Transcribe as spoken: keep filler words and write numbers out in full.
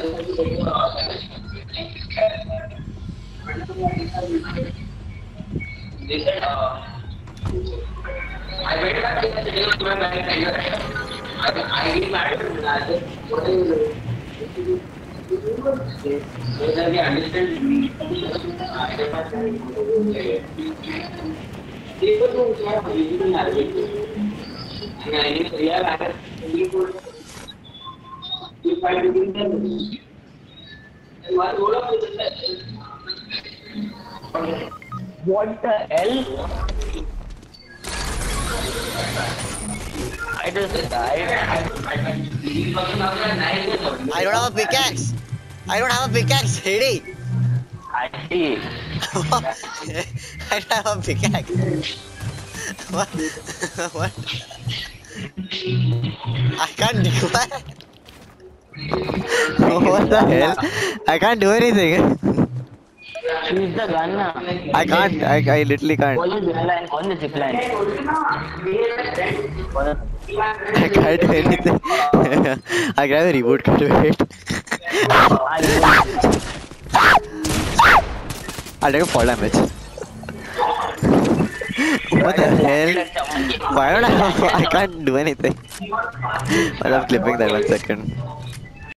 They said, uh, I went back to the city to my married I I get married and I said, what are you doing? So that they understand me. I get my they were going to have a little marriage. And I didn't realize that we could if I didn't them. And one role of it what the hell? I just died. I don't have a pickaxe. I don't have a pickaxe, Hedy. I see. I don't have a pickaxe. What? What? I can't do that. What the hell? I can't do anything. Use the gun. I can't. I, I literally can't. On the zip line. On the zip line. I can't do anything. I grab a reboot card to wait. I'll take a fall damage. What the hell? Why don't I have, I can't do anything. While I'm clipping that one second.